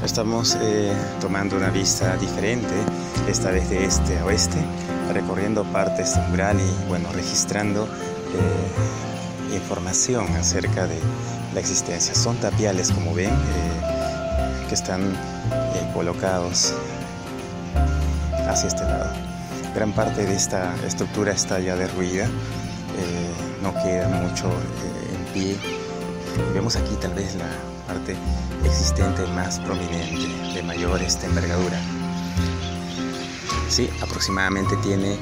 Estamos tomando una vista diferente, esta vez de este a oeste, recorriendo partes del mural y bueno, registrando información acerca de la existencia. Son tapiales, como ven, que están colocados hacia este lado. Gran parte de esta estructura está ya derruida, no queda mucho en pie. Vemos aquí tal vez la parte existente más prominente, de mayor envergadura. Sí, aproximadamente tiene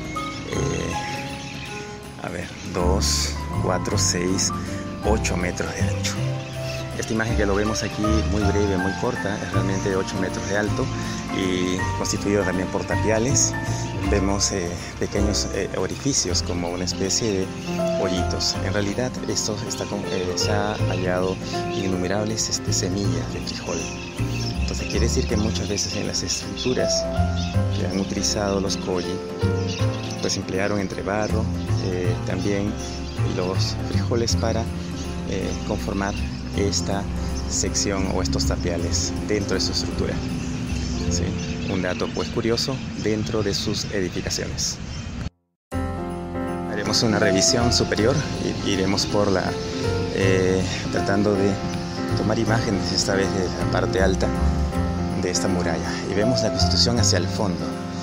2, 4, 6, 8 metros de ancho. Esta imagen que lo vemos aquí, muy breve, muy corta, es realmente de 8 metros de alto y constituido también por tapiales. Vemos pequeños orificios como una especie de hoyitos. En realidad esto se ha hallado innumerables semillas de frijol. Entonces quiere decir que muchas veces en las estructuras que han utilizado los koji, pues emplearon entre barro también los frijoles para conformar esta sección o estos tapiales dentro de su estructura. ¿Sí? Un dato pues curioso dentro de sus edificaciones. Haremos una revisión superior, iremos por tratando de tomar imágenes esta vez de la parte alta de esta muralla y vemos la construcción hacia el fondo.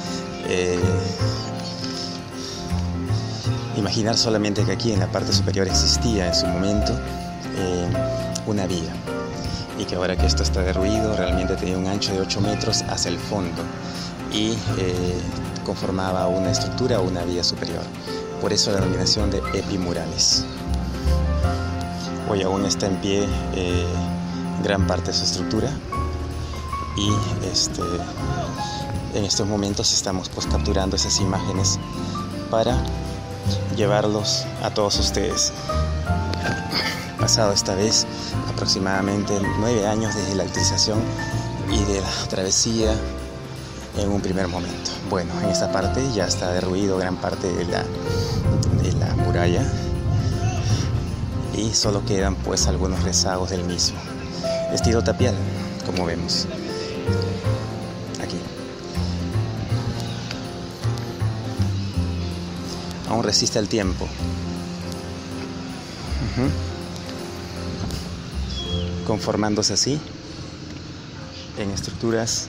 Imaginar solamente que aquí en la parte superior existía en su momento una vía y que ahora que esto está derruido realmente tenía un ancho de 8 metros hacia el fondo y conformaba una estructura o una vía superior. Por eso la denominación de epimurales. Hoy aún está en pie gran parte de su estructura y en estos momentos estamos pues capturando esas imágenes para llevarlos a todos ustedes. Pasado esta vez aproximadamente 9 años desde la utilización y de la travesía en un primer momento. Bueno, en esta parte ya está derruido gran parte de la muralla y solo quedan pues algunos rezagos del mismo. Estilo tapial, como vemos aquí. Aún resiste el tiempo. Conformándose así en estructuras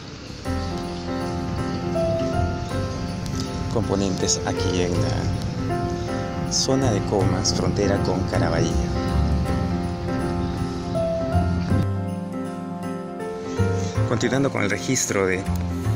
componentes aquí en la zona de Comas, frontera con Caraballo. Continuando con el registro de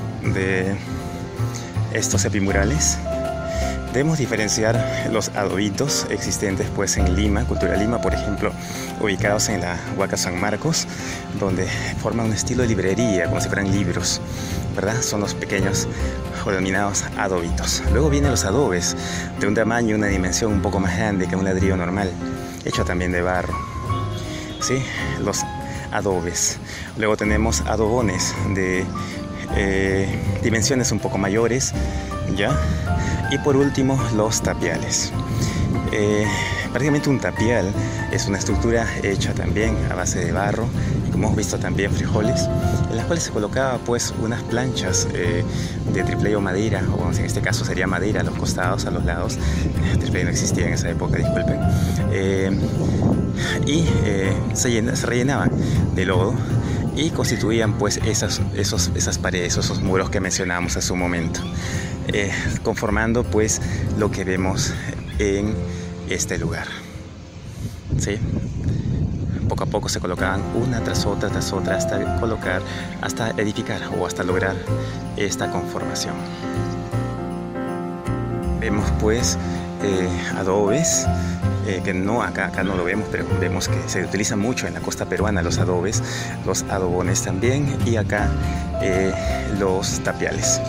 estos epimurales, debemos diferenciar los adobitos existentes pues en Lima, Cultura Lima, por ejemplo, ubicados en la Huaca San Marcos, donde forman un estilo de librería, como si fueran libros, ¿verdad? Son los pequeños o denominados adobitos. Luego vienen los adobes, de un tamaño y una dimensión un poco más grande que un ladrillo normal, hecho también de barro. ¿Sí? Los adobes. Luego tenemos adobones de dimensiones un poco mayores, ¿ya? Y por último, los tapiales. Prácticamente un tapial es una estructura hecha también a base de barro y como hemos visto también frijoles, en las cuales se colocaba pues unas planchas de tripleo madera, o en este caso sería madera a los costados, a los lados. Tripleo no existía en esa época, disculpen. Se rellenaban de lodo y constituían pues esas paredes, esos muros que mencionamos hace un momento, conformando pues lo que vemos en este lugar. ¿Sí? Poco a poco se colocaban una tras otra hasta edificar o hasta lograr esta conformación. Vemos pues adobes que no acá no lo vemos, pero vemos que se utiliza mucho en la costa peruana los adobes, los adobones también, y acá los tapiales.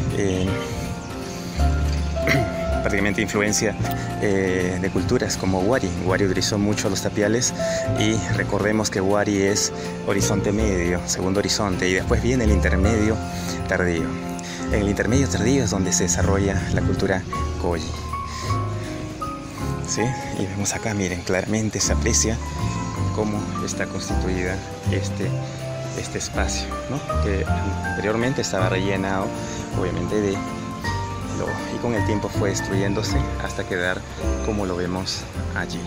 Prácticamente influencia de culturas como Huari. Huari utilizó mucho los tapiales y recordemos que Huari es horizonte medio, segundo horizonte, y después viene el intermedio tardío. En el intermedio tardío es donde se desarrolla la cultura Kogi. ¿Sí? Y vemos acá, miren, claramente se aprecia cómo está constituida este este espacio, ¿no? Que anteriormente estaba rellenado, obviamente, y con el tiempo fue destruyéndose hasta quedar como lo vemos allí.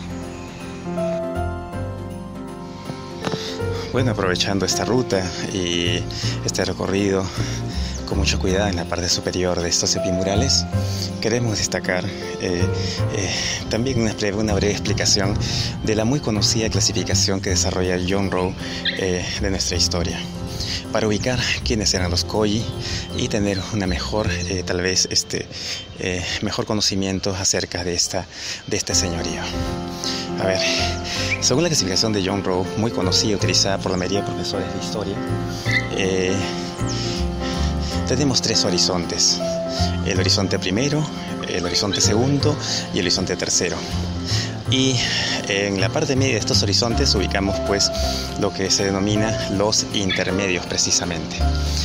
Bueno, aprovechando esta ruta y este recorrido con mucho cuidado en la parte superior de estos epimurales, queremos destacar también una breve explicación de la muy conocida clasificación que desarrolla John Rowe de nuestra historia, para ubicar quiénes eran los Koyi y tener una mejor, tal vez, mejor conocimiento acerca de este señorío. A ver, según la clasificación de John Rowe, muy conocida, utilizada por la mayoría de profesores de historia, tenemos tres horizontes: el horizonte primero, el horizonte segundo y el horizonte tercero. Y en la parte media de estos horizontes ubicamos pues lo que se denomina los intermedios, precisamente.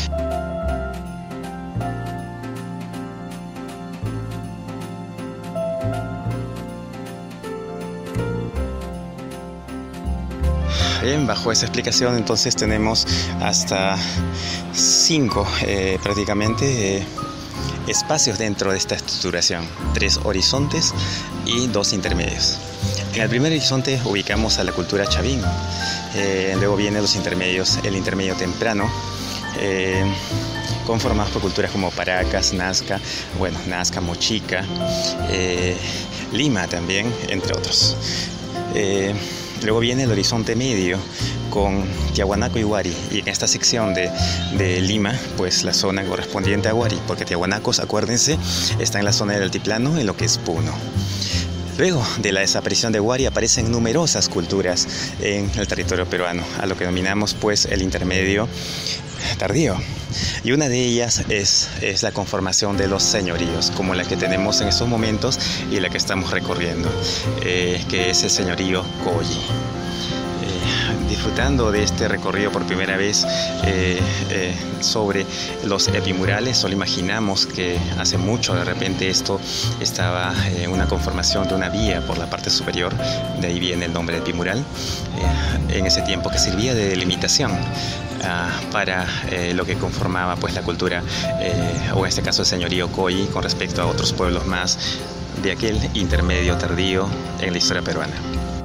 Bien, bajo esa explicación entonces tenemos hasta 5 prácticamente espacios dentro de esta estructuración: 3 horizontes y 2 intermedios. En el primer horizonte ubicamos a la cultura chavín, luego vienen los intermedios, el intermedio temprano, conformados por culturas como Paracas, Nazca, Mochica, Lima también, entre otros. Luego viene el horizonte medio con Tiahuanaco y Huari, y en esta sección de Lima, pues la zona correspondiente a Huari, porque Tiahuanacos, acuérdense, está en la zona del altiplano, en lo que es Puno. Luego de la desaparición de Huari aparecen numerosas culturas en el territorio peruano, a lo que denominamos pues el intermedio tardío. Y una de ellas es la conformación de los señoríos, como la que tenemos en estos momentos y la que estamos recorriendo, que es el señorío Koyi. Disfrutando de este recorrido por primera vez sobre los epimurales, solo imaginamos que hace mucho de repente esto estaba en una conformación de una vía por la parte superior, de ahí viene el nombre de epimural, en ese tiempo que servía de delimitación para lo que conformaba pues la cultura, o en este caso el señorío Koyi, con respecto a otros pueblos más de aquel intermedio tardío en la historia peruana.